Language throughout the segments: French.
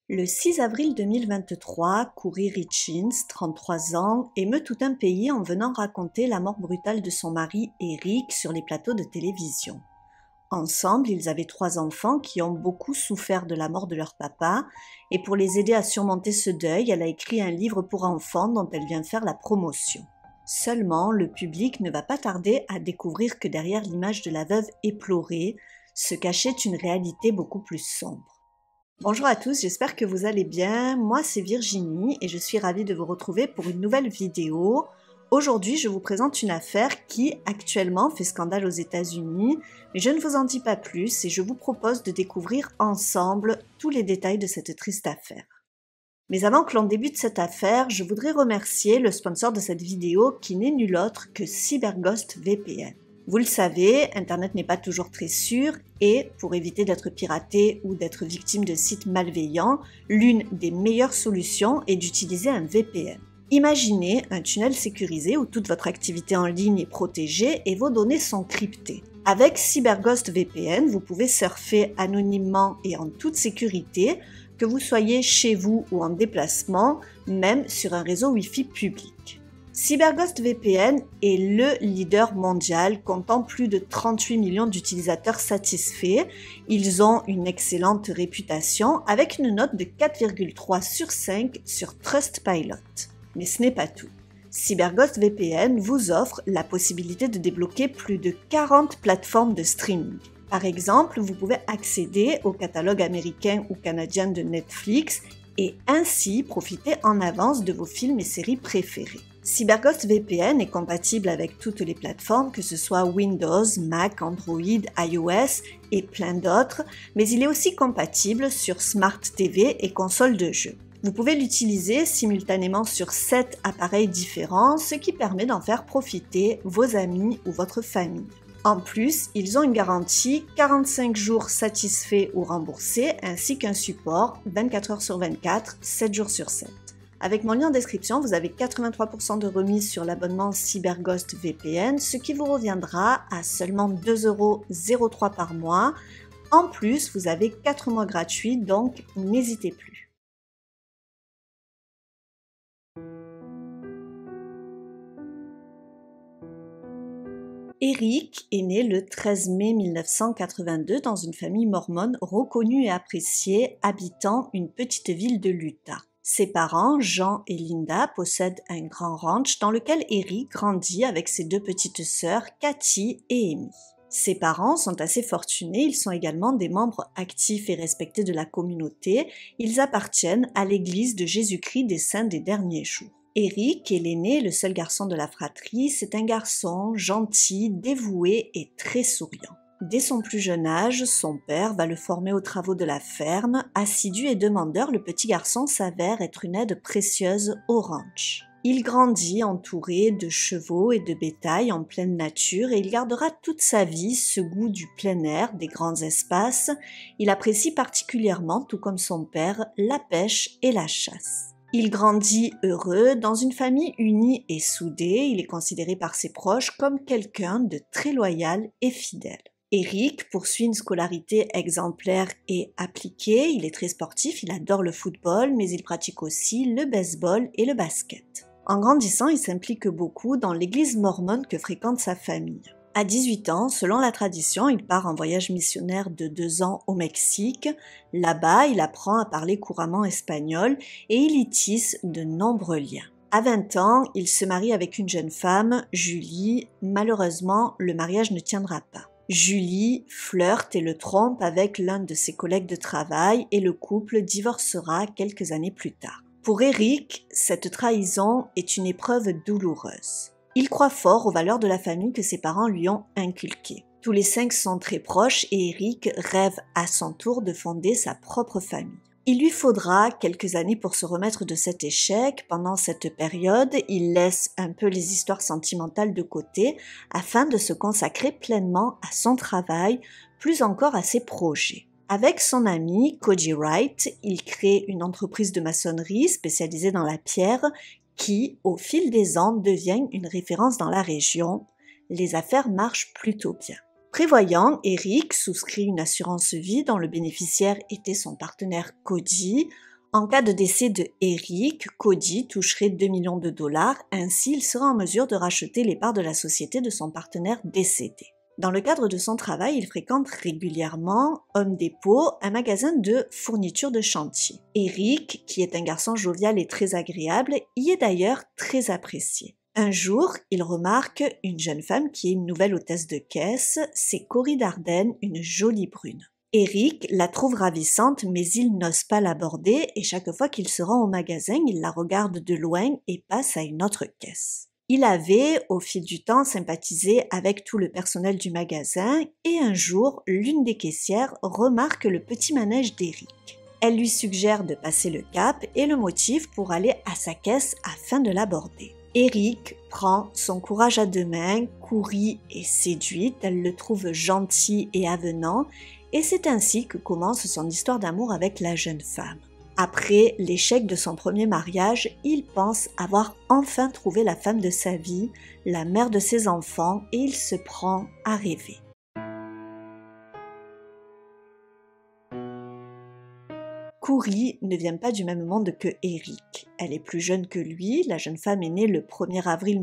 Le 6 avril 2023, Kouri Richins, 33 ans, émeut tout un pays en venant raconter la mort brutale de son mari Eric sur les plateaux de télévision. Ensemble, ils avaient 3 enfants qui ont beaucoup souffert de la mort de leur papa, et pour les aider à surmonter ce deuil, elle a écrit un livre pour enfants dont elle vient faire la promotion. Seulement, le public ne va pas tarder à découvrir que derrière l'image de la veuve éplorée se cachait une réalité beaucoup plus sombre. Bonjour à tous, j'espère que vous allez bien. Moi c'est Virginie et je suis ravie de vous retrouver pour une nouvelle vidéo. Aujourd'hui je vous présente une affaire qui actuellement fait scandale aux États-Unis, mais je ne vous en dis pas plus et je vous propose de découvrir ensemble tous les détails de cette triste affaire. Mais avant que l'on débute cette affaire, je voudrais remercier le sponsor de cette vidéo qui n'est nul autre que CyberGhost VPN. Vous le savez, Internet n'est pas toujours très sûr et, pour éviter d'être piraté ou d'être victime de sites malveillants, l'une des meilleures solutions est d'utiliser un VPN. Imaginez un tunnel sécurisé où toute votre activité en ligne est protégée et vos données sont cryptées. Avec CyberGhost VPN, vous pouvez surfer anonymement et en toute sécurité, que vous soyez chez vous ou en déplacement, même sur un réseau Wi-Fi public. CyberGhost VPN est le leader mondial, comptant plus de 38 millions d'utilisateurs satisfaits. Ils ont une excellente réputation avec une note de 4,3 sur 5 sur Trustpilot. Mais ce n'est pas tout. CyberGhost VPN vous offre la possibilité de débloquer plus de 40 plateformes de streaming. Par exemple, vous pouvez accéder au catalogue américain ou canadien de Netflix et ainsi profiter en avance de vos films et séries préférés. CyberGhost VPN est compatible avec toutes les plateformes, que ce soit Windows, Mac, Android, iOS et plein d'autres, mais il est aussi compatible sur Smart TV et consoles de jeux. Vous pouvez l'utiliser simultanément sur 7 appareils différents, ce qui permet d'en faire profiter vos amis ou votre famille. En plus, ils ont une garantie 45 jours satisfaits ou remboursés, ainsi qu'un support 24 heures sur 24, 7 jours sur 7. Avec mon lien en description, vous avez 83% de remise sur l'abonnement CyberGhost VPN, ce qui vous reviendra à seulement 2,03 € par mois. En plus, vous avez 4 mois gratuits, donc n'hésitez plus. Eric est né le 13 mai 1982 dans une famille mormone reconnue et appréciée habitant une petite ville de l'Utah. Ses parents, Jean et Linda, possèdent un grand ranch dans lequel Eric grandit avec ses 2 petites sœurs, Cathy et Amy. Ses parents sont assez fortunés, ils sont également des membres actifs et respectés de la communauté. Ils appartiennent à l'Église de Jésus-Christ des Saints des Derniers Jours. Eric est l'aîné, le seul garçon de la fratrie. C'est un garçon gentil, dévoué et très souriant. Dès son plus jeune âge, son père va le former aux travaux de la ferme. Assidu et demandeur, le petit garçon s'avère être une aide précieuse au ranch. Il grandit entouré de chevaux et de bétail en pleine nature et il gardera toute sa vie ce goût du plein air, des grands espaces. Il apprécie particulièrement, tout comme son père, la pêche et la chasse. Il grandit heureux dans une famille unie et soudée. Il est considéré par ses proches comme quelqu'un de très loyal et fidèle. Eric poursuit une scolarité exemplaire et appliquée. Il est très sportif, il adore le football, mais il pratique aussi le baseball et le basket. En grandissant, il s'implique beaucoup dans l'église mormone que fréquente sa famille. À 18 ans, selon la tradition, il part en voyage missionnaire de 2 ans au Mexique. Là-bas, il apprend à parler couramment espagnol et il y tisse de nombreux liens. À 20 ans, il se marie avec une jeune femme, Julie. Malheureusement, le mariage ne tiendra pas. Julie flirte et le trompe avec l'un de ses collègues de travail et le couple divorcera quelques années plus tard. Pour Eric, cette trahison est une épreuve douloureuse. Il croit fort aux valeurs de la famille que ses parents lui ont inculquées. Tous les 5 sont très proches et Eric rêve à son tour de fonder sa propre famille. Il lui faudra quelques années pour se remettre de cet échec. Pendant cette période, il laisse un peu les histoires sentimentales de côté afin de se consacrer pleinement à son travail, plus encore à ses projets. Avec son ami Cody Wright, il crée une entreprise de maçonnerie spécialisée dans la pierre qui, au fil des ans, devient une référence dans la région. Les affaires marchent plutôt bien. Prévoyant, Eric souscrit une assurance vie dont le bénéficiaire était son partenaire Cody. En cas de décès de Eric, Cody toucherait 2 millions de dollars, ainsi il sera en mesure de racheter les parts de la société de son partenaire décédé. Dans le cadre de son travail, il fréquente régulièrement Home Depot, un magasin de fournitures de chantier. Eric, qui est un garçon jovial et très agréable, y est d'ailleurs très apprécié. Un jour, il remarque une jeune femme qui est une nouvelle hôtesse de caisse, c'est Cory Darden, une jolie brune. Eric la trouve ravissante, mais il n'ose pas l'aborder et chaque fois qu'il se rend au magasin, il la regarde de loin et passe à une autre caisse. Il avait, au fil du temps, sympathisé avec tout le personnel du magasin et un jour, l'une des caissières remarque le petit manège d'Eric. Elle lui suggère de passer le cap et le motive pour aller à sa caisse afin de l'aborder. Eric prend son courage à deux mains, Cory est séduite, elle le trouve gentil et avenant et c'est ainsi que commence son histoire d'amour avec la jeune femme. Après l'échec de son premier mariage, il pense avoir enfin trouvé la femme de sa vie, la mère de ses enfants, et il se prend à rêver. Cory ne vient pas du même monde que Eric. Elle est plus jeune que lui, la jeune femme est née le 1er avril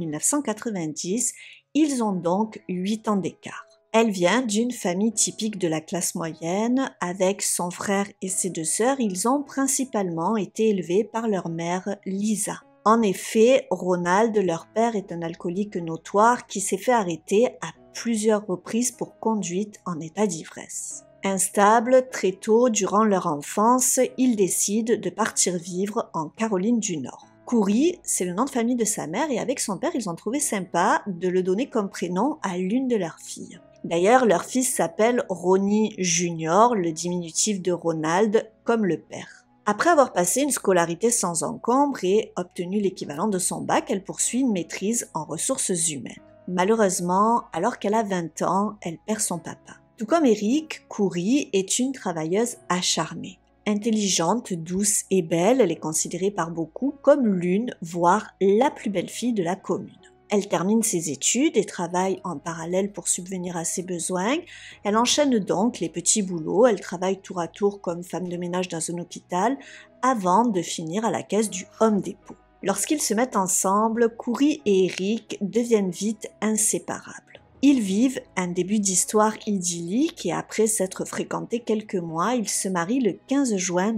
1990, ils ont donc 8 ans d'écart. Elle vient d'une famille typique de la classe moyenne, avec son frère et ses 2 sœurs, ils ont principalement été élevés par leur mère Lisa. En effet, Ronald, leur père, est un alcoolique notoire qui s'est fait arrêter à plusieurs reprises pour conduite en état d'ivresse. Instables, très tôt, durant leur enfance, ils décident de partir vivre en Caroline du Nord. Cory, c'est le nom de famille de sa mère et avec son père, ils ont trouvé sympa de le donner comme prénom à l'une de leurs filles. D'ailleurs, leur fils s'appelle Ronnie Junior, le diminutif de Ronald, comme le père. Après avoir passé une scolarité sans encombre et obtenu l'équivalent de son bac, elle poursuit une maîtrise en ressources humaines. Malheureusement, alors qu'elle a 20 ans, elle perd son papa. Tout comme Eric, Cory est une travailleuse acharnée. Intelligente, douce et belle, elle est considérée par beaucoup comme l'une, voire la plus belle fille de la commune. Elle termine ses études et travaille en parallèle pour subvenir à ses besoins. Elle enchaîne donc les petits boulots, elle travaille tour à tour comme femme de ménage dans un hôpital avant de finir à la caisse du Home Depot. Lorsqu'ils se mettent ensemble, Cory et Eric deviennent vite inséparables. Ils vivent un début d'histoire idyllique et après s'être fréquentés quelques mois, ils se marient le 15 juin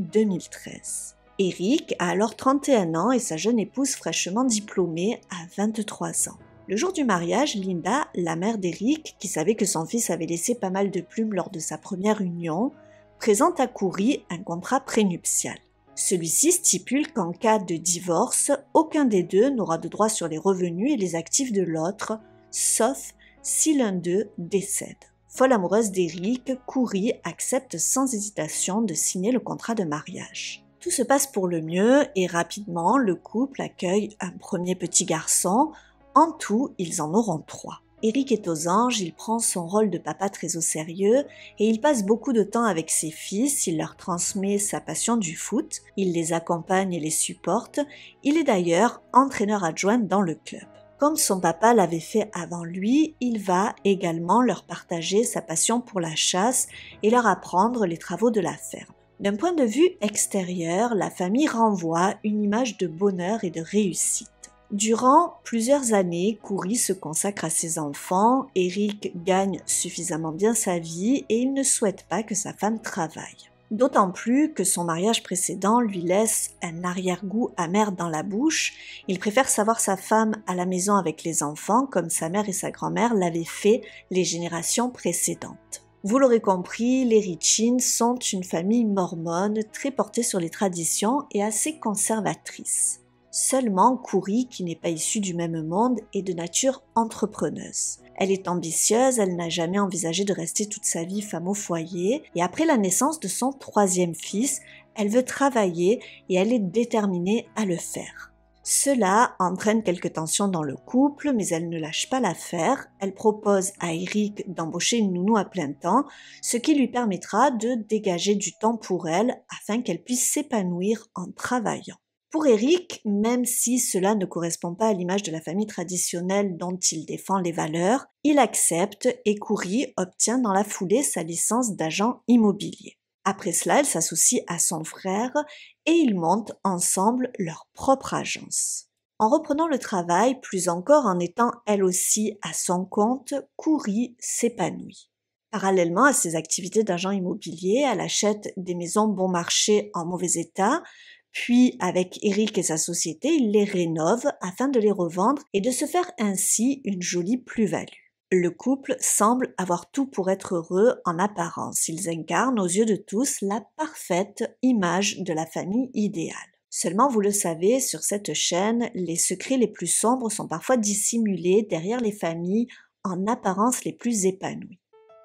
2013. Eric a alors 31 ans et sa jeune épouse fraîchement diplômée a 23 ans. Le jour du mariage, Linda, la mère d'Eric, qui savait que son fils avait laissé pas mal de plumes lors de sa première union, présente à Cory un contrat prénuptial. Celui-ci stipule qu'en cas de divorce, aucun des deux n'aura de droit sur les revenus et les actifs de l'autre, sauf si l'un d'eux décède. Folle amoureuse d'Eric, Cory accepte sans hésitation de signer le contrat de mariage. Tout se passe pour le mieux et rapidement, le couple accueille un premier petit garçon. En tout, ils en auront 3. Eric est aux anges, il prend son rôle de papa très au sérieux et il passe beaucoup de temps avec ses fils, il leur transmet sa passion du foot, il les accompagne et les supporte. Il est d'ailleurs entraîneur adjoint dans le club. Comme son papa l'avait fait avant lui, il va également leur partager sa passion pour la chasse et leur apprendre les travaux de la ferme. D'un point de vue extérieur, la famille renvoie une image de bonheur et de réussite. Durant plusieurs années, Cory se consacre à ses enfants, Eric gagne suffisamment bien sa vie et il ne souhaite pas que sa femme travaille. D'autant plus que son mariage précédent lui laisse un arrière-goût amer dans la bouche, il préfère savoir sa femme à la maison avec les enfants comme sa mère et sa grand-mère l'avaient fait les générations précédentes. Vous l'aurez compris, les Richins sont une famille mormone très portée sur les traditions et assez conservatrice. Seulement, Cory, qui n'est pas issue du même monde, est de nature entrepreneuse. Elle est ambitieuse, elle n'a jamais envisagé de rester toute sa vie femme au foyer et après la naissance de son 3e fils, elle veut travailler et elle est déterminée à le faire. Cela entraîne quelques tensions dans le couple, mais elle ne lâche pas l'affaire. Elle propose à Eric d'embaucher une nounou à plein temps, ce qui lui permettra de dégager du temps pour elle afin qu'elle puisse s'épanouir en travaillant. Pour Eric, même si cela ne correspond pas à l'image de la famille traditionnelle dont il défend les valeurs, il accepte et Cory obtient dans la foulée sa licence d'agent immobilier. Après cela, elle s'associe à son frère et ils montent ensemble leur propre agence. En reprenant le travail, plus encore en étant elle aussi à son compte, Kouri s'épanouit. Parallèlement à ses activités d'agent immobilier, elle achète des maisons bon marché en mauvais état, puis avec Eric et sa société, il les rénove afin de les revendre et de se faire ainsi une jolie plus-value. Le couple semble avoir tout pour être heureux en apparence. Ils incarnent aux yeux de tous la parfaite image de la famille idéale. Seulement, vous le savez, sur cette chaîne, les secrets les plus sombres sont parfois dissimulés derrière les familles en apparence les plus épanouies.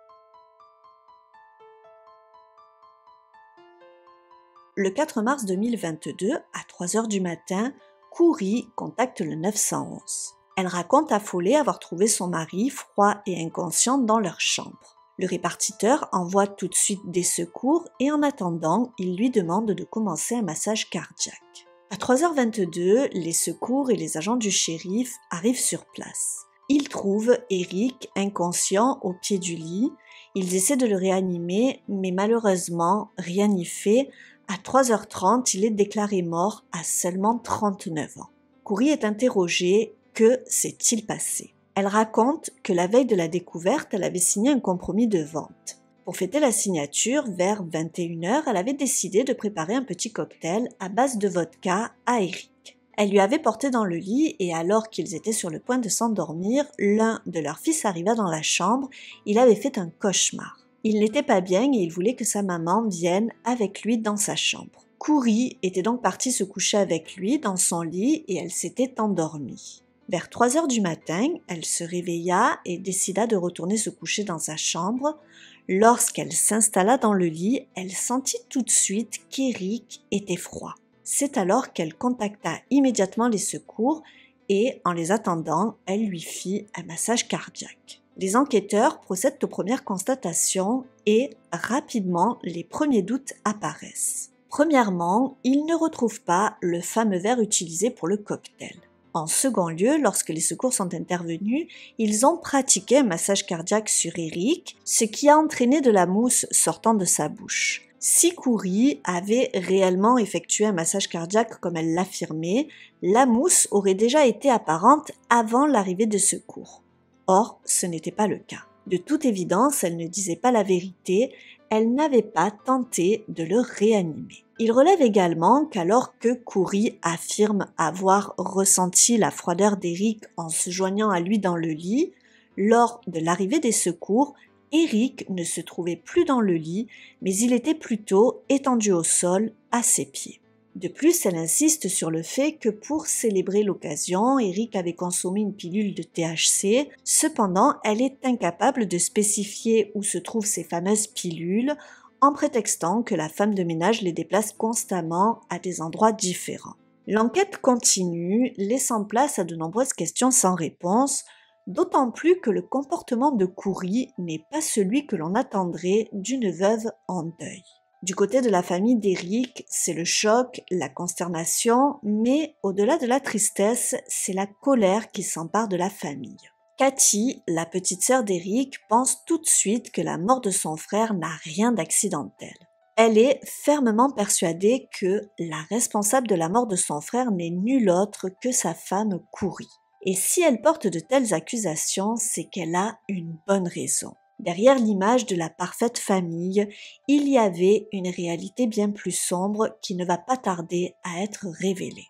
Le 4 mars 2022, à 3 heures du matin, Kouri contacte le 911. Elle raconte affolée avoir trouvé son mari froid et inconscient dans leur chambre. Le répartiteur envoie tout de suite des secours et en attendant, il lui demande de commencer un massage cardiaque. À 3h22, les secours et les agents du shérif arrivent sur place. Ils trouvent Eric inconscient au pied du lit. Ils essaient de le réanimer, mais malheureusement, rien n'y fait. À 3h30, il est déclaré mort à seulement 39 ans. Kouri est interrogée. Que s'est-il passé? Elle raconte que la veille de la découverte, elle avait signé un compromis de vente. Pour fêter la signature, vers 21h, elle avait décidé de préparer un petit cocktail à base de vodka à Eric. Elle lui avait porté dans le lit et alors qu'ils étaient sur le point de s'endormir, l'un de leurs fils arriva dans la chambre. Il avait fait un cauchemar. Il n'était pas bien et il voulait que sa maman vienne avec lui dans sa chambre. Kouri était donc partie se coucher avec lui dans son lit et elle s'était endormie. Vers 3 heures du matin, elle se réveilla et décida de retourner se coucher dans sa chambre. Lorsqu'elle s'installa dans le lit, elle sentit tout de suite qu'Eric était froid. C'est alors qu'elle contacta immédiatement les secours et, en les attendant, elle lui fit un massage cardiaque. Les enquêteurs procèdent aux premières constatations et, rapidement, les premiers doutes apparaissent. Premièrement, ils ne retrouvent pas le fameux verre utilisé pour le cocktail. En second lieu, lorsque les secours sont intervenus, ils ont pratiqué un massage cardiaque sur Eric, ce qui a entraîné de la mousse sortant de sa bouche. Si Kouri avait réellement effectué un massage cardiaque comme elle l'affirmait, la mousse aurait déjà été apparente avant l'arrivée des secours. Or, ce n'était pas le cas. De toute évidence, elle ne disait pas la vérité, elle n'avait pas tenté de le réanimer. Il relève également qu'alors que Kouri affirme avoir ressenti la froideur d'Eric en se joignant à lui dans le lit, lors de l'arrivée des secours, Eric ne se trouvait plus dans le lit, mais il était plutôt étendu au sol à ses pieds. De plus, elle insiste sur le fait que pour célébrer l'occasion, Eric avait consommé une pilule de THC. Cependant, elle est incapable de spécifier où se trouvent ces fameuses pilules, en prétextant que la femme de ménage les déplace constamment à des endroits différents. L'enquête continue, laissant place à de nombreuses questions sans réponse, d'autant plus que le comportement de Kouri n'est pas celui que l'on attendrait d'une veuve en deuil. Du côté de la famille d'Eric, c'est le choc, la consternation, mais au-delà de la tristesse, c'est la colère qui s'empare de la famille. Cathy, la petite sœur d'Eric, pense tout de suite que la mort de son frère n'a rien d'accidentel. Elle est fermement persuadée que la responsable de la mort de son frère n'est nulle autre que sa femme Kouri. Et si elle porte de telles accusations, c'est qu'elle a une bonne raison. Derrière l'image de la parfaite famille, il y avait une réalité bien plus sombre qui ne va pas tarder à être révélée.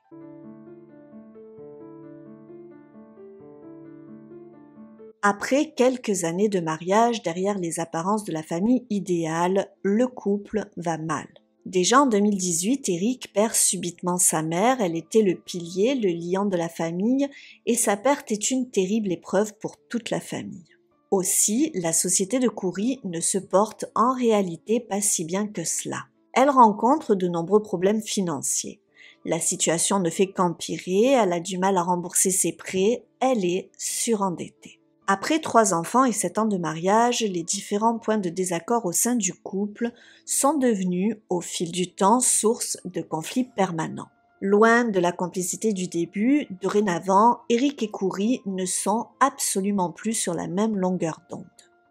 Après quelques années de mariage derrière les apparences de la famille idéale, le couple va mal. Déjà en 2018, Eric perd subitement sa mère, elle était le pilier, le liant de la famille, et sa perte est une terrible épreuve pour toute la famille. Aussi, la société de Kouri ne se porte en réalité pas si bien que cela. Elle rencontre de nombreux problèmes financiers. La situation ne fait qu'empirer, elle a du mal à rembourser ses prêts, elle est surendettée. Après 3 enfants et 7 ans de mariage, les différents points de désaccord au sein du couple sont devenus, au fil du temps, source de conflits permanents. Loin de la complicité du début, dorénavant, Eric et Kouri ne sont absolument plus sur la même longueur d'onde.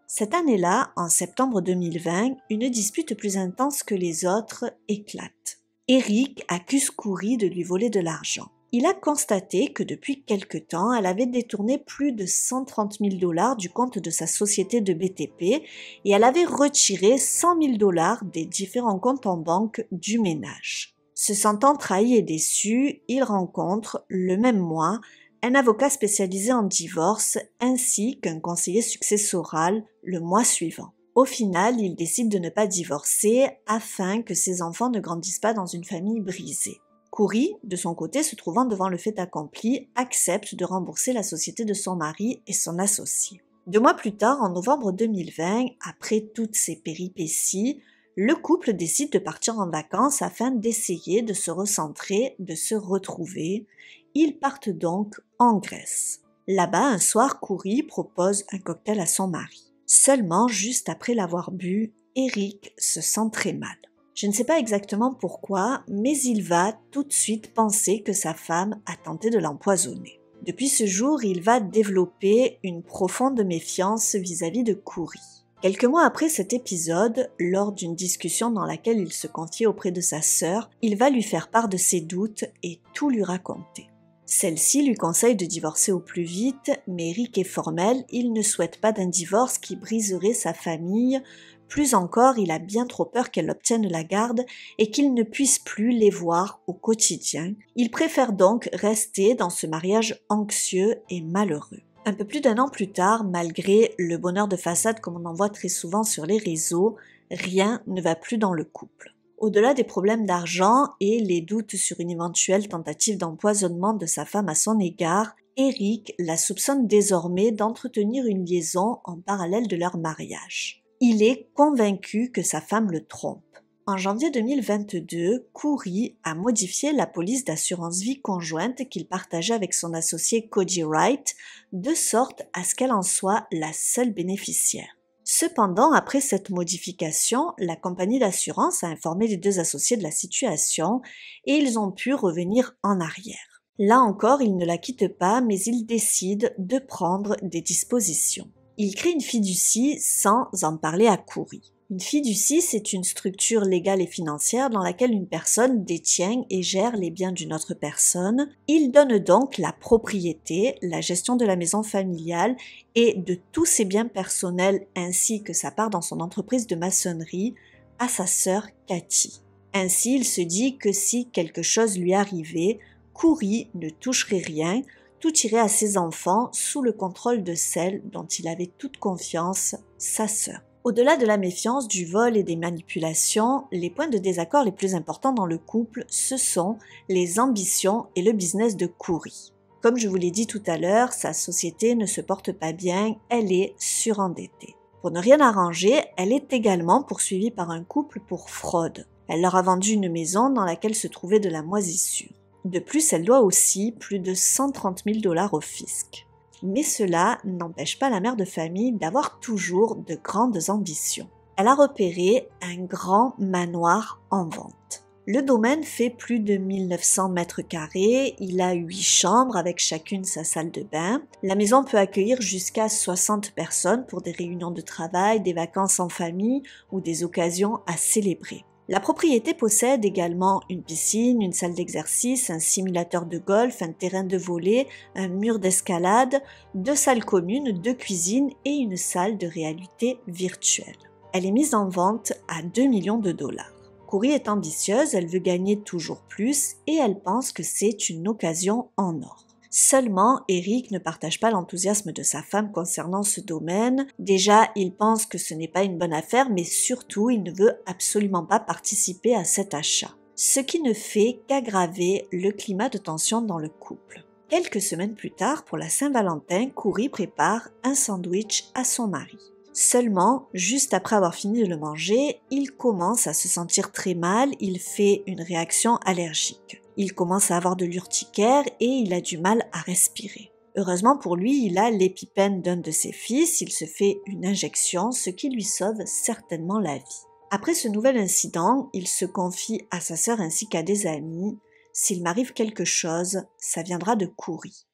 Cette année-là, en septembre 2020, une dispute plus intense que les autres éclate. Eric accuse Kouri de lui voler de l'argent. Il a constaté que depuis quelque temps, elle avait détourné plus de 130 000 $ du compte de sa société de BTP et elle avait retiré 100 000 $ des différents comptes en banque du ménage. Se sentant trahi et déçu, il rencontre, le même mois, un avocat spécialisé en divorce ainsi qu'un conseiller successoral le mois suivant. Au final, il décide de ne pas divorcer afin que ses enfants ne grandissent pas dans une famille brisée. Kouri, de son côté, se trouvant devant le fait accompli, accepte de rembourser la société de son mari et son associé. 2 mois plus tard, en novembre 2020, après toutes ces péripéties, le couple décide de partir en vacances afin d'essayer de se recentrer, de se retrouver. Ils partent donc en Grèce. Là-bas, un soir, Kouri propose un cocktail à son mari. Seulement, juste après l'avoir bu, Eric se sent très mal. Je ne sais pas exactement pourquoi, mais il va tout de suite penser que sa femme a tenté de l'empoisonner. Depuis ce jour, il va développer une profonde méfiance vis-à-vis de Kouri. Quelques mois après cet épisode, lors d'une discussion dans laquelle il se confiait auprès de sa sœur, il va lui faire part de ses doutes et tout lui raconter. Celle-ci lui conseille de divorcer au plus vite, mais Eric est formel, il ne souhaite pas d'un divorce qui briserait sa famille. Plus encore, il a bien trop peur qu'elle obtienne la garde et qu'il ne puisse plus les voir au quotidien. Il préfère donc rester dans ce mariage anxieux et malheureux. Un peu plus d'1 an plus tard, malgré le bonheur de façade comme on en voit très souvent sur les réseaux, rien ne va plus dans le couple. Au-delà des problèmes d'argent et les doutes sur une éventuelle tentative d'empoisonnement de sa femme à son égard, Eric la soupçonne désormais d'entretenir une liaison en parallèle de leur mariage. Il est convaincu que sa femme le trompe. En janvier 2022, Kouri a modifié la police d'assurance vie conjointe qu'il partageait avec son associé Cody Wright, de sorte à ce qu'elle en soit la seule bénéficiaire. Cependant, après cette modification, la compagnie d'assurance a informé les 2 associés de la situation et ils ont pu revenir en arrière. Là encore, il ne la quitte pas, mais il décide de prendre des dispositions. Il crée une fiducie sans en parler à Kouri. Une fiducie, c'est une structure légale et financière dans laquelle une personne détient et gère les biens d'une autre personne. Il donne donc la propriété, la gestion de la maison familiale et de tous ses biens personnels ainsi que sa part dans son entreprise de maçonnerie à sa sœur Cathy. Ainsi, il se dit que si quelque chose lui arrivait, Kouri ne toucherait rien, tout irait à ses enfants sous le contrôle de celle dont il avait toute confiance, sa sœur. Au-delà de la méfiance, du vol et des manipulations, les points de désaccord les plus importants dans le couple, ce sont les ambitions et le business de Kouri. Comme je vous l'ai dit tout à l'heure, sa société ne se porte pas bien, elle est surendettée. Pour ne rien arranger, elle est également poursuivie par un couple pour fraude. Elle leur a vendu une maison dans laquelle se trouvait de la moisissure. De plus, elle doit aussi plus de 130 000 $ au fisc. Mais cela n'empêche pas la mère de famille d'avoir toujours de grandes ambitions. Elle a repéré un grand manoir en vente. Le domaine fait plus de 1900 mètres carrés, il a 8 chambres avec chacune sa salle de bain. La maison peut accueillir jusqu'à 60 personnes pour des réunions de travail, des vacances en famille ou des occasions à célébrer. La propriété possède également une piscine, une salle d'exercice, un simulateur de golf, un terrain de volley, un mur d'escalade, 2 salles communes, 2 cuisines et une salle de réalité virtuelle. Elle est mise en vente à 2 millions de $. Kouri est ambitieuse, elle veut gagner toujours plus et elle pense que c'est une occasion en or. Seulement, Eric ne partage pas l'enthousiasme de sa femme concernant ce domaine. Déjà, il pense que ce n'est pas une bonne affaire, mais surtout, il ne veut absolument pas participer à cet achat. Ce qui ne fait qu'aggraver le climat de tension dans le couple. Quelques semaines plus tard, pour la Saint-Valentin, Kouri prépare un sandwich à son mari. Seulement, juste après avoir fini de le manger, il commence à se sentir très mal, il fait une réaction allergique. Il commence à avoir de l'urticaire et il a du mal à respirer. Heureusement pour lui, il a l'épipène d'un de ses fils, il se fait une injection, ce qui lui sauve certainement la vie. Après ce nouvel incident, il se confie à sa sœur ainsi qu'à des amis. S'il m'arrive quelque chose, ça viendra de Kouri.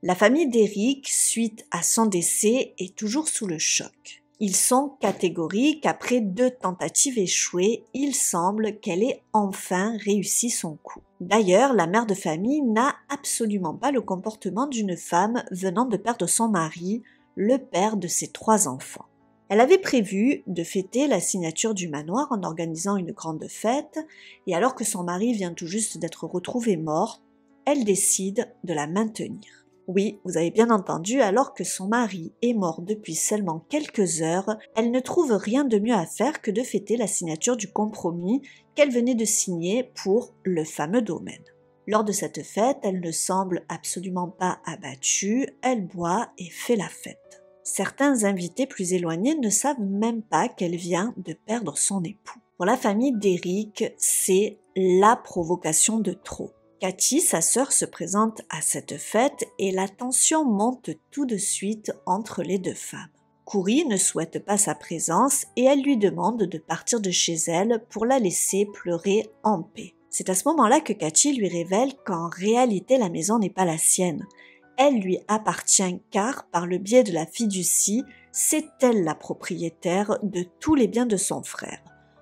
La famille d'Eric, suite à son décès, est toujours sous le choc. Ils sont catégoriques, après 2 tentatives échouées, il semble qu'elle ait enfin réussi son coup. D'ailleurs, la mère de famille n'a absolument pas le comportement d'une femme venant de perdre son mari, le père de ses 3 enfants. Elle avait prévu de fêter la signature du manoir en organisant une grande fête, et alors que son mari vient tout juste d'être retrouvé mort, elle décide de la maintenir. Oui, vous avez bien entendu, alors que son mari est mort depuis seulement quelques heures, elle ne trouve rien de mieux à faire que de fêter la signature du compromis qu'elle venait de signer pour le fameux domaine. Lors de cette fête, elle ne semble absolument pas abattue, elle boit et fait la fête. Certains invités plus éloignés ne savent même pas qu'elle vient de perdre son époux. Pour la famille d'Eric, c'est la provocation de trop. Cathy, sa sœur, se présente à cette fête et la tension monte tout de suite entre les 2 femmes. Kouri ne souhaite pas sa présence et elle lui demande de partir de chez elle pour la laisser pleurer en paix. C'est à ce moment-là que Cathy lui révèle qu'en réalité la maison n'est pas la sienne. Elle lui appartient car, par le biais de la fiducie, c'est elle la propriétaire de tous les biens de son frère.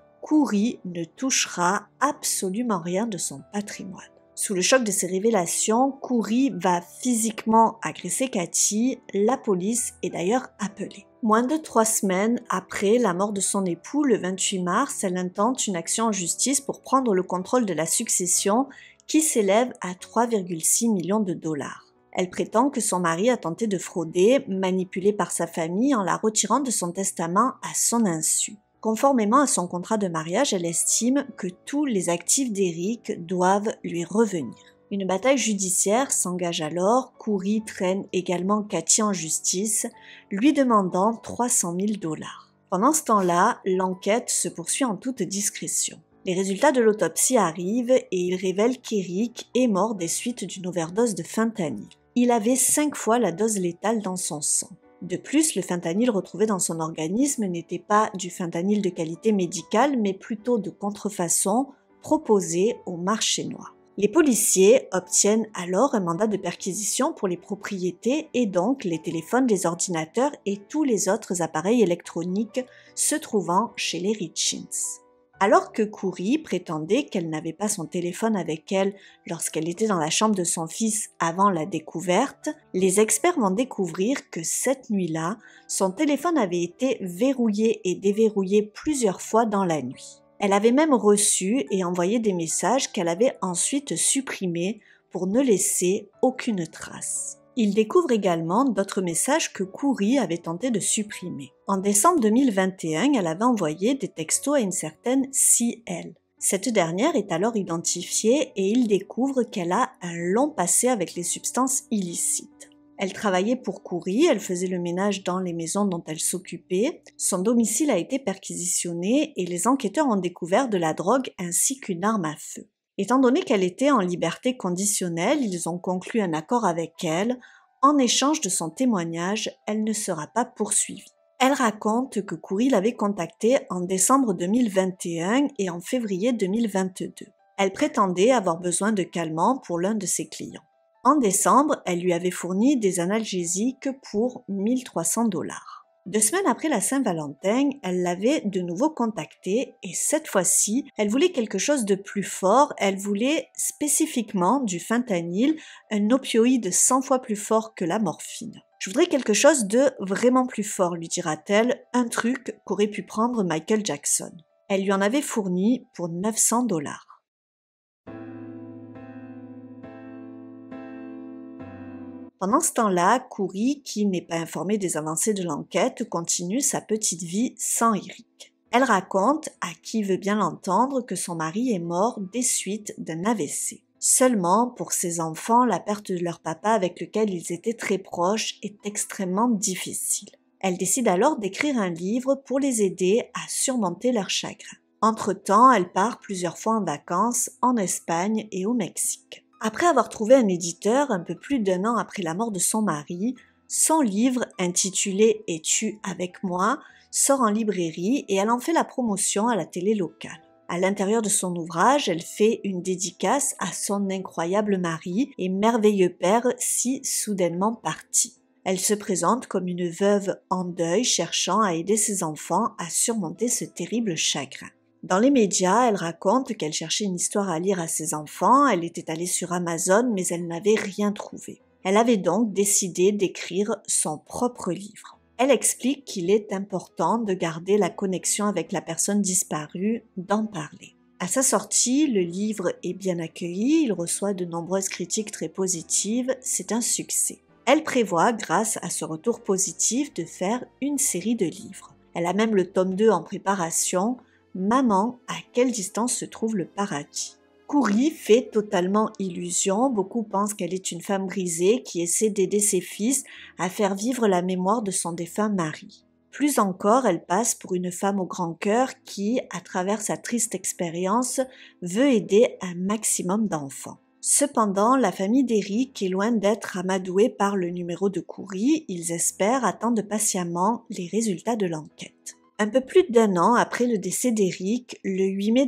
Kouri ne touchera absolument rien de son patrimoine. Sous le choc de ces révélations, Kouri va physiquement agresser Cathy, la police est d'ailleurs appelée. Moins de 3 semaines après la mort de son époux, le 28 mars, elle intente une action en justice pour prendre le contrôle de la succession qui s'élève à 3,6 millions de dollars. Elle prétend que son mari a tenté de frauder, manipulé par sa famille en la retirant de son testament à son insu. Conformément à son contrat de mariage, elle estime que tous les actifs d'Eric doivent lui revenir. Une bataille judiciaire s'engage alors, Kouri traîne également Cathy en justice, lui demandant 300 000 $. Pendant ce temps-là, l'enquête se poursuit en toute discrétion. Les résultats de l'autopsie arrivent et ils révèlent qu'Eric est mort des suites d'une overdose de fentanyl. Il avait 5 fois la dose létale dans son sang. De plus, le fentanyl retrouvé dans son organisme n'était pas du fentanyl de qualité médicale, mais plutôt de contrefaçon proposé au marché noir. Les policiers obtiennent alors un mandat de perquisition pour les propriétés et donc les téléphones, les ordinateurs et tous les autres appareils électroniques se trouvant chez les Richins. Alors que Kouri prétendait qu'elle n'avait pas son téléphone avec elle lorsqu'elle était dans la chambre de son fils avant la découverte, les experts vont découvrir que cette nuit-là, son téléphone avait été verrouillé et déverrouillé plusieurs fois dans la nuit. Elle avait même reçu et envoyé des messages qu'elle avait ensuite supprimés pour ne laisser aucune trace. Il découvre également d'autres messages que Kouri avait tenté de supprimer. En décembre 2021, elle avait envoyé des textos à une certaine CL. Cette dernière est alors identifiée et il découvre qu'elle a un long passé avec les substances illicites. Elle travaillait pour Kouri, elle faisait le ménage dans les maisons dont elle s'occupait. Son domicile a été perquisitionné et les enquêteurs ont découvert de la drogue ainsi qu'une arme à feu. Étant donné qu'elle était en liberté conditionnelle, ils ont conclu un accord avec elle. En échange de son témoignage, elle ne sera pas poursuivie. Elle raconte que Kouri l'avait contactée en décembre 2021 et en février 2022. Elle prétendait avoir besoin de calmants pour l'un de ses clients. En décembre, elle lui avait fourni des analgésiques pour 1 300 $. 2 semaines après la Saint-Valentin, elle l'avait de nouveau contactée et cette fois-ci, elle voulait quelque chose de plus fort, elle voulait spécifiquement du fentanyl, un opioïde 100 fois plus fort que la morphine. Je voudrais quelque chose de vraiment plus fort, lui dira-t-elle, un truc qu'aurait pu prendre Michael Jackson. Elle lui en avait fourni pour 900 $. Pendant ce temps-là, Kouri, qui n'est pas informée des avancées de l'enquête, continue sa petite vie sans Eric. Elle raconte, à qui veut bien l'entendre, que son mari est mort des suites d'un AVC. Seulement, pour ses enfants, la perte de leur papa avec lequel ils étaient très proches est extrêmement difficile. Elle décide alors d'écrire un livre pour les aider à surmonter leur chagrin. Entre-temps, elle part plusieurs fois en vacances en Espagne et au Mexique. Après avoir trouvé un éditeur un peu plus d'1 an après la mort de son mari, son livre intitulé « Es-tu avec moi ?» sort en librairie et elle en fait la promotion à la télé locale. À l'intérieur de son ouvrage, elle fait une dédicace à son incroyable mari et merveilleux père si soudainement parti. Elle se présente comme une veuve en deuil cherchant à aider ses enfants à surmonter ce terrible chagrin. Dans les médias, elle raconte qu'elle cherchait une histoire à lire à ses enfants, elle était allée sur Amazon mais elle n'avait rien trouvé. Elle avait donc décidé d'écrire son propre livre. Elle explique qu'il est important de garder la connexion avec la personne disparue, d'en parler. À sa sortie, le livre est bien accueilli, il reçoit de nombreuses critiques très positives, c'est un succès. Elle prévoit, grâce à ce retour positif, de faire une série de livres. Elle a même le tome 2 en préparation, Maman, à quelle distance se trouve le paradis ? Kouri fait totalement illusion, beaucoup pensent qu'elle est une femme brisée qui essaie d'aider ses fils à faire vivre la mémoire de son défunt mari. Plus encore, elle passe pour une femme au grand cœur qui, à travers sa triste expérience, veut aider un maximum d'enfants. Cependant, la famille d'Eric est loin d'être amadouée par le numéro de Kouri, ils espèrent attendre patiemment les résultats de l'enquête. Un peu plus d'1 an après le décès d'Eric, le 8 mai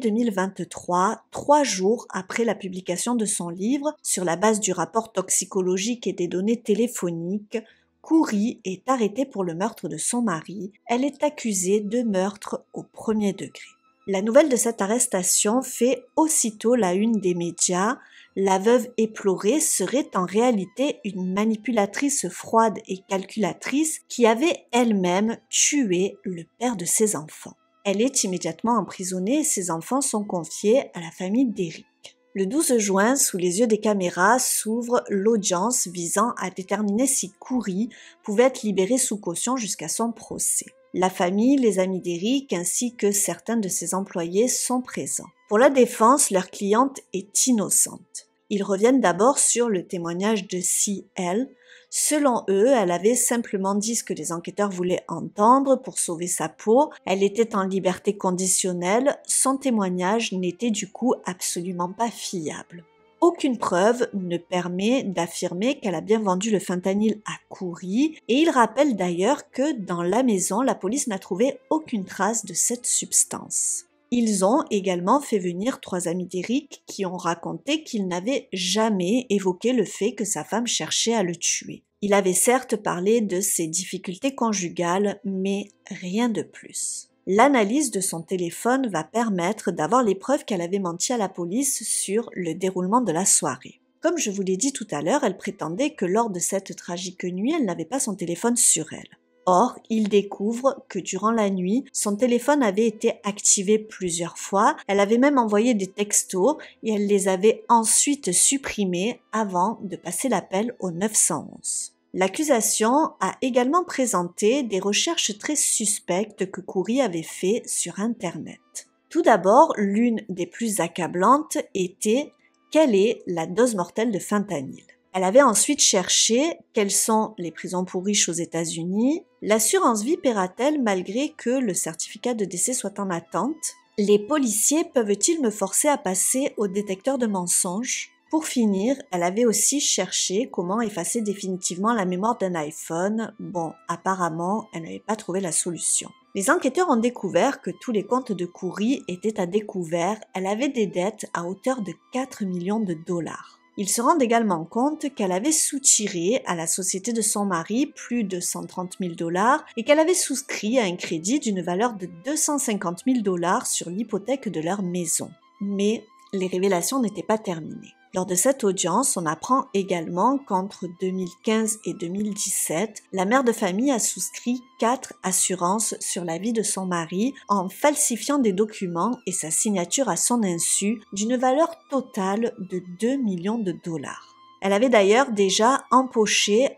2023, 3 jours après la publication de son livre, sur la base du rapport toxicologique et des données téléphoniques, Kouri est arrêtée pour le meurtre de son mari. Elle est accusée de meurtre au premier degré. La nouvelle de cette arrestation fait aussitôt la une des médias. La veuve éplorée serait en réalité une manipulatrice froide et calculatrice qui avait elle-même tué le père de ses enfants. Elle est immédiatement emprisonnée et ses enfants sont confiés à la famille d'Eric. Le 12 juin, sous les yeux des caméras, s'ouvre l'audience visant à déterminer si Kouri pouvait être libéré sous caution jusqu'à son procès. La famille, les amis d'Eric ainsi que certains de ses employés sont présents. Pour la défense, leur cliente est innocente. Ils reviennent d'abord sur le témoignage de C.L. Selon eux, elle avait simplement dit ce que les enquêteurs voulaient entendre pour sauver sa peau. Elle était en liberté conditionnelle. Son témoignage n'était du coup absolument pas fiable. Aucune preuve ne permet d'affirmer qu'elle a bien vendu le fentanyl à Kouri et il rappelle d'ailleurs que dans la maison, la police n'a trouvé aucune trace de cette substance. Ils ont également fait venir 3 amis d'Eric qui ont raconté qu'il n'avait jamais évoqué le fait que sa femme cherchait à le tuer. Il avait certes parlé de ses difficultés conjugales, mais rien de plus. L'analyse de son téléphone va permettre d'avoir les preuves qu'elle avait menti à la police sur le déroulement de la soirée. Comme je vous l'ai dit tout à l'heure, elle prétendait que lors de cette tragique nuit, elle n'avait pas son téléphone sur elle. Or, il découvre que durant la nuit, son téléphone avait été activé plusieurs fois, elle avait même envoyé des textos et elle les avait ensuite supprimés avant de passer l'appel au 911. L'accusation a également présenté des recherches très suspectes que Kouri avait fait sur Internet. Tout d'abord, l'une des plus accablantes était « Quelle est la dose mortelle de fentanyl ?» Elle avait ensuite cherché quelles sont les prisons pour riches aux États-Unis, l'assurance vie paiera-t-elle malgré que le certificat de décès soit en attente, les policiers peuvent-ils me forcer à passer au détecteur de mensonges? Pour finir, elle avait aussi cherché comment effacer définitivement la mémoire d'un iPhone. Bon, apparemment, elle n'avait pas trouvé la solution. Les enquêteurs ont découvert que tous les comptes de Kouri étaient à découvert. Elle avait des dettes à hauteur de 4 millions de dollars. Ils se rendent également compte qu'elle avait soutiré à la société de son mari plus de 130 000 dollars et qu'elle avait souscrit à un crédit d'une valeur de 250 000 dollars sur l'hypothèque de leur maison. Mais les révélations n'étaient pas terminées. Lors de cette audience, on apprend également qu'entre 2015 et 2017, la mère de famille a souscrit 4 assurances sur la vie de son mari en falsifiant des documents et sa signature à son insu d'une valeur totale de 2 millions de dollars. Elle avait d'ailleurs déjà empoché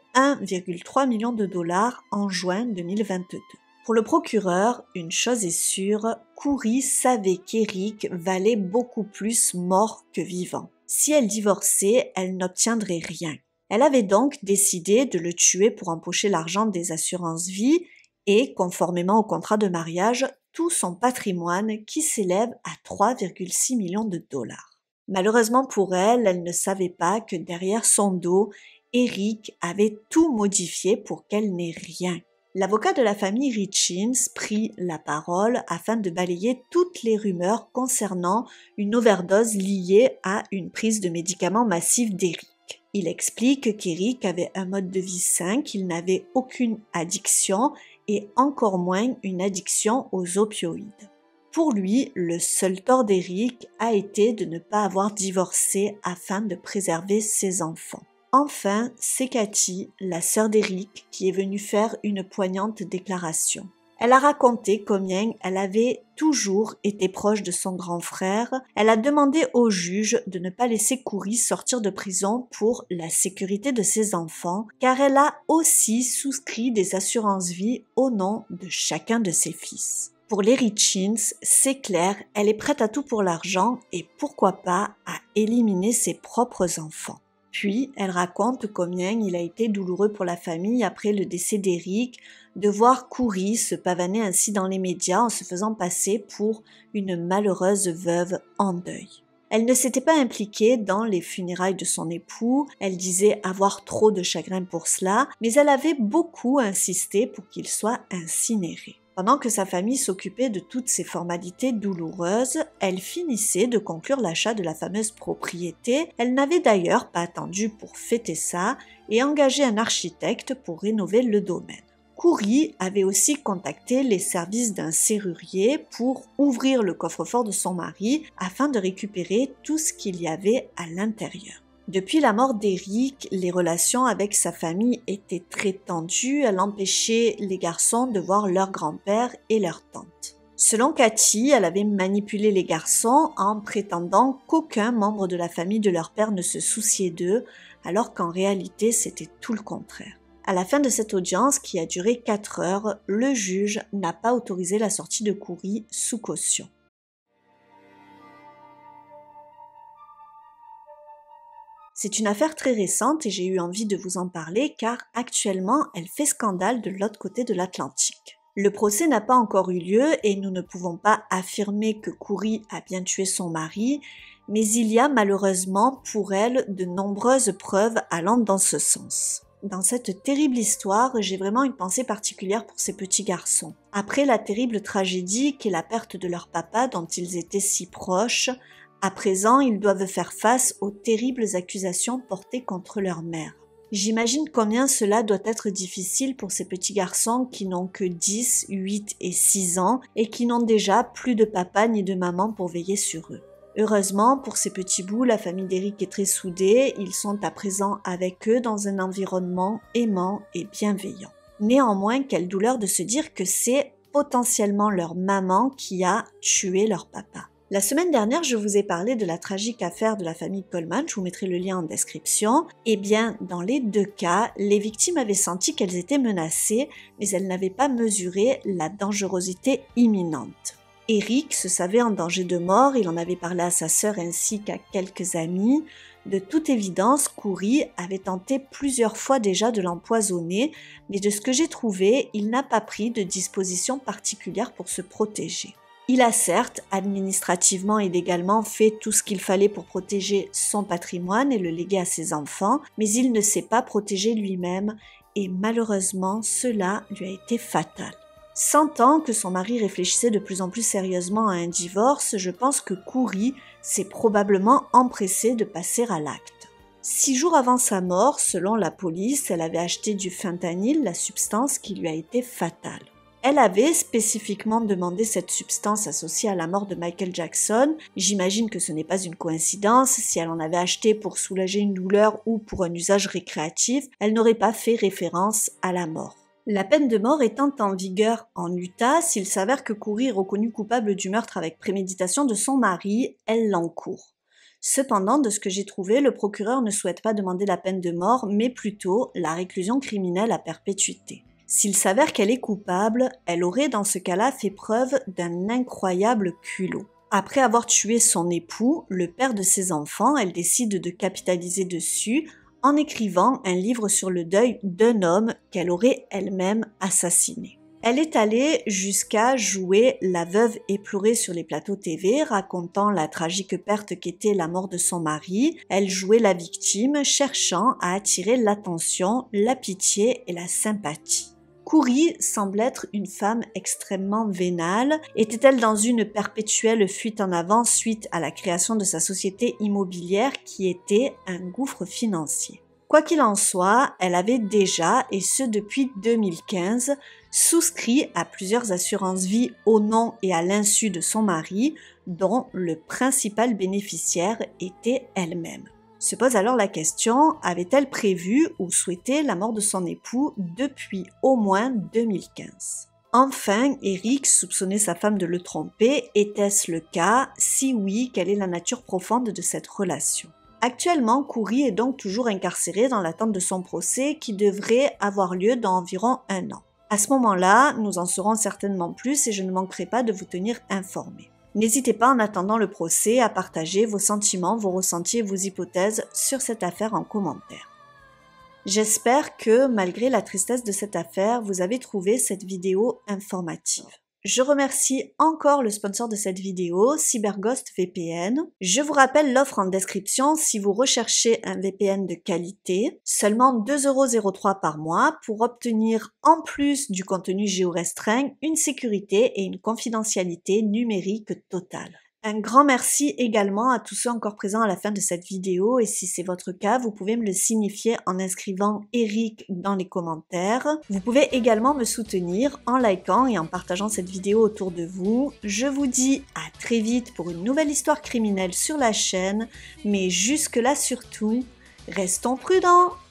1,3 million de dollars en juin 2022. Pour le procureur, une chose est sûre, Kouri savait qu'Eric valait beaucoup plus mort que vivant. Si elle divorçait, elle n'obtiendrait rien. Elle avait donc décidé de le tuer pour empocher l'argent des assurances vie et, conformément au contrat de mariage, tout son patrimoine qui s'élève à 3,6 millions de dollars. Malheureusement pour elle, elle ne savait pas que derrière son dos, Eric avait tout modifié pour qu'elle n'ait rien. L'avocat de la famille Richins prit la parole afin de balayer toutes les rumeurs concernant une overdose liée à une prise de médicaments massifs d'Eric. Il explique qu'Eric avait un mode de vie sain, qu'il n'avait aucune addiction et encore moins une addiction aux opioïdes. Pour lui, le seul tort d'Eric a été de ne pas avoir divorcé afin de préserver ses enfants. Enfin, c'est Cathy, la sœur d'Eric, qui est venue faire une poignante déclaration. Elle a raconté combien elle avait toujours été proche de son grand frère. Elle a demandé au juge de ne pas laisser Kouri sortir de prison pour la sécurité de ses enfants, car elle a aussi souscrit des assurances-vie au nom de chacun de ses fils. Pour les Richins, c'est clair, elle est prête à tout pour l'argent et pourquoi pas à éliminer ses propres enfants. Puis, elle raconte combien il a été douloureux pour la famille après le décès d'Eric de voir Kouri se pavaner ainsi dans les médias en se faisant passer pour une malheureuse veuve en deuil. Elle ne s'était pas impliquée dans les funérailles de son époux, elle disait avoir trop de chagrin pour cela, mais elle avait beaucoup insisté pour qu'il soit incinéré. Pendant que sa famille s'occupait de toutes ces formalités douloureuses, elle finissait de conclure l'achat de la fameuse propriété. Elle n'avait d'ailleurs pas attendu pour fêter ça et engagé un architecte pour rénover le domaine. Kouri avait aussi contacté les services d'un serrurier pour ouvrir le coffre-fort de son mari afin de récupérer tout ce qu'il y avait à l'intérieur. Depuis la mort d'Eric, les relations avec sa famille étaient très tendues, elle empêchait les garçons de voir leur grand-père et leur tante. Selon Cathy, elle avait manipulé les garçons en prétendant qu'aucun membre de la famille de leur père ne se souciait d'eux, alors qu'en réalité c'était tout le contraire. À la fin de cette audience, qui a duré 4 heures, le juge n'a pas autorisé la sortie de Kouri sous caution. C'est une affaire très récente et j'ai eu envie de vous en parler car actuellement elle fait scandale de l'autre côté de l'Atlantique. Le procès n'a pas encore eu lieu et nous ne pouvons pas affirmer que Kouri a bien tué son mari, mais il y a malheureusement pour elle de nombreuses preuves allant dans ce sens. Dans cette terrible histoire, j'ai vraiment une pensée particulière pour ces petits garçons. Après la terrible tragédie qu'est la perte de leur papa dont ils étaient si proches, à présent, ils doivent faire face aux terribles accusations portées contre leur mère. J'imagine combien cela doit être difficile pour ces petits garçons qui n'ont que 10, 8 et 6 ans et qui n'ont déjà plus de papa ni de maman pour veiller sur eux. Heureusement, pour ces petits bouts, la famille d'Eric est très soudée, ils sont à présent avec eux dans un environnement aimant et bienveillant. Néanmoins, quelle douleur de se dire que c'est potentiellement leur maman qui a tué leur papa. La semaine dernière, je vous ai parlé de la tragique affaire de la famille Coleman, je vous mettrai le lien en description. Eh bien, dans les 2 cas, les victimes avaient senti qu'elles étaient menacées, mais elles n'avaient pas mesuré la dangerosité imminente. Eric se savait en danger de mort, il en avait parlé à sa sœur ainsi qu'à quelques amis. De toute évidence, Kouri avait tenté plusieurs fois déjà de l'empoisonner, mais de ce que j'ai trouvé, il n'a pas pris de dispositions particulières pour se protéger. Il a certes, administrativement et légalement, fait tout ce qu'il fallait pour protéger son patrimoine et le léguer à ses enfants, mais il ne s'est pas protégé lui-même et malheureusement, cela lui a été fatal. Sentant que son mari réfléchissait de plus en plus sérieusement à un divorce, je pense que Kouri s'est probablement empressée de passer à l'acte. 6 jours avant sa mort, selon la police, elle avait acheté du fentanyl, la substance qui lui a été fatale. Elle avait spécifiquement demandé cette substance associée à la mort de Michael Jackson. J'imagine que ce n'est pas une coïncidence. Si elle en avait acheté pour soulager une douleur ou pour un usage récréatif, elle n'aurait pas fait référence à la mort. La peine de mort étant en vigueur en Utah, s'il s'avère que Kouri est reconnue coupable du meurtre avec préméditation de son mari, elle l'encourt. Cependant, de ce que j'ai trouvé, le procureur ne souhaite pas demander la peine de mort, mais plutôt la réclusion criminelle à perpétuité. S'il s'avère qu'elle est coupable, elle aurait dans ce cas-là fait preuve d'un incroyable culot. Après avoir tué son époux, le père de ses enfants, elle décide de capitaliser dessus en écrivant un livre sur le deuil d'un homme qu'elle aurait elle-même assassiné. Elle est allée jusqu'à jouer la veuve éplorée sur les plateaux TV, racontant la tragique perte qu'était la mort de son mari. Elle jouait la victime, cherchant à attirer l'attention, la pitié et la sympathie. Coury semble être une femme extrêmement vénale. Était-elle dans une perpétuelle fuite en avant suite à la création de sa société immobilière qui était un gouffre financier? Quoi qu'il en soit, elle avait déjà, et ce depuis 2015, souscrit à plusieurs assurances-vie au nom et à l'insu de son mari, dont le principal bénéficiaire était elle-même. Se pose alors la question, avait-elle prévu ou souhaité la mort de son époux depuis au moins 2015? Enfin, Eric soupçonnait sa femme de le tromper. Était-ce le cas? Si oui, quelle est la nature profonde de cette relation? Actuellement, Coury est donc toujours incarcéré dans l'attente de son procès qui devrait avoir lieu dans environ 1 an. À ce moment-là, nous en saurons certainement plus et je ne manquerai pas de vous tenir informés. N'hésitez pas en attendant le procès à partager vos sentiments, vos ressentis et vos hypothèses sur cette affaire en commentaire. J'espère que, malgré la tristesse de cette affaire, vous avez trouvé cette vidéo informative. Je remercie encore le sponsor de cette vidéo, CyberGhost VPN. Je vous rappelle l'offre en description si vous recherchez un VPN de qualité. Seulement 2,03 € par mois pour obtenir en plus du contenu géorestreint, une sécurité et une confidentialité numérique totale. Un grand merci également à tous ceux encore présents à la fin de cette vidéo et si c'est votre cas, vous pouvez me le signifier en inscrivant Eric dans les commentaires. Vous pouvez également me soutenir en likant et en partageant cette vidéo autour de vous. Je vous dis à très vite pour une nouvelle histoire criminelle sur la chaîne, mais jusque-là surtout, restons prudents!